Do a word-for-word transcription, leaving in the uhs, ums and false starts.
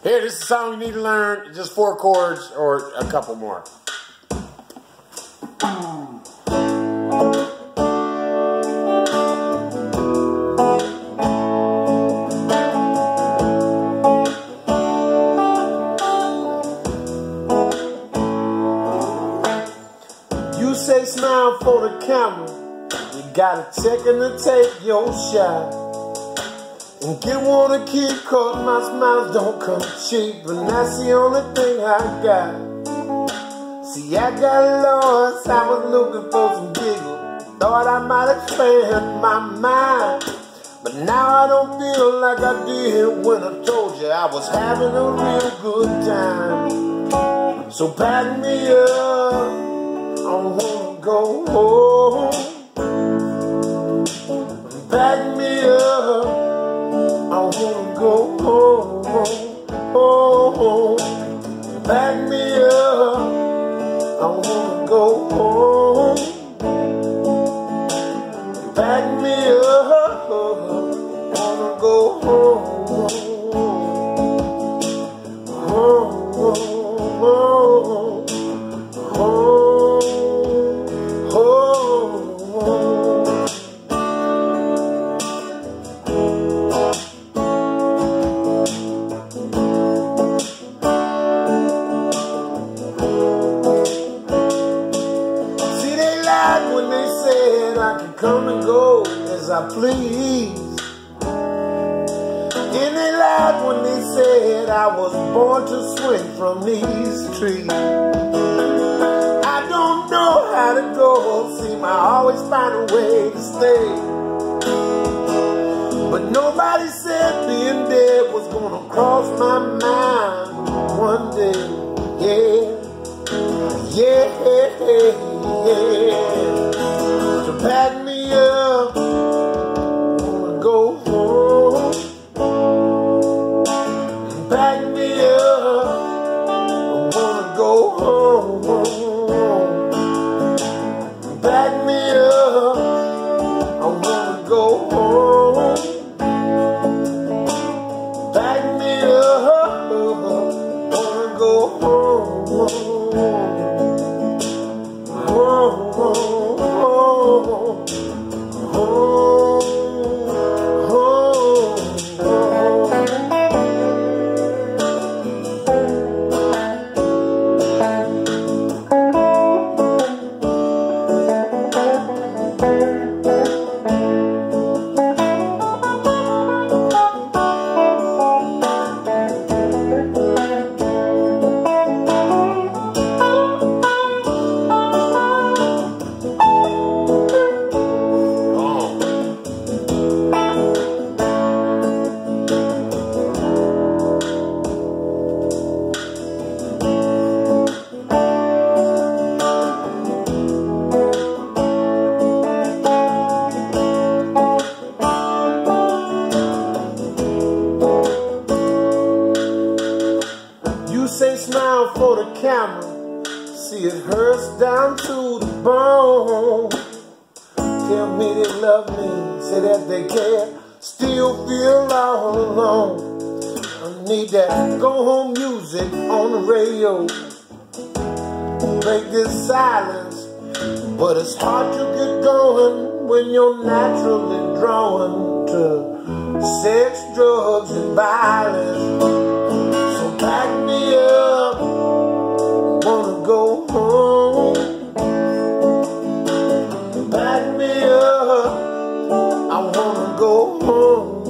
Here, this is a song you need to learn. Just four chords or a couple more. You say smile for the camera. You got a second to take your shot. And get wanna keep cause my smiles don't come cheap. And that's the only thing I got. See, I got lost, I was looking for some giggles. Thought I might expand my mind. But now I don't feel like I did when I told you I was having a real good time. So back me up, I wanna go home. Back me up, I wanna go home, home, home. Back me up, I wanna go home. Back me up, I wanna go home, home, home, home, home, home. When they said I could come and go as I please, and they lied when they said I was born to swing from these trees. I don't know how to go, seem I always find a way to stay. But nobody said being dead was gonna cross my mind one day. Yeah, yeah, yeah. So pack me up, I wanna go home. Pack me up, I wanna go home. Pack me up, I wanna go home. Pack me up, I wanna go home. Oh, oh, oh, oh, oh, say smile for the camera, see it hurts down to the bone. Tell me they love me, say that they care, still feel all alone. I need that go home music on the radio, break this silence, but it's hard to get going when you're naturally drawn to sex, drugs, and violence. So pack me up, wanna go home. Pack me up, I wanna go home.